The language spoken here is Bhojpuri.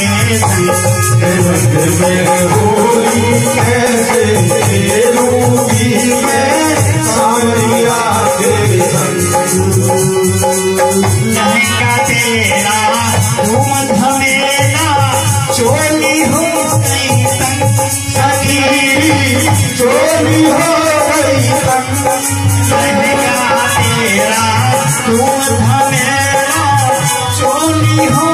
के संग रंग में होली कैसे खेलूंगी मैं सांवरिया के संग। लहंगा तेरा धूम धमेला चोली हो गई तंग सखी चोली हो गई तंग। लहंगा तेरा धूम धमेला चोली हो